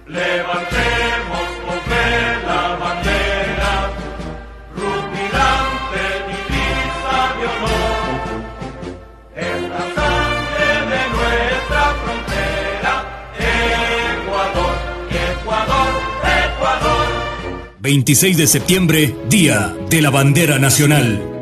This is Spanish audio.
Levantemos otra la bandera, rutilante divisa de honor. Es la sangre de nuestra frontera, Ecuador, Ecuador, Ecuador. 26 de septiembre, Día de la Bandera Nacional.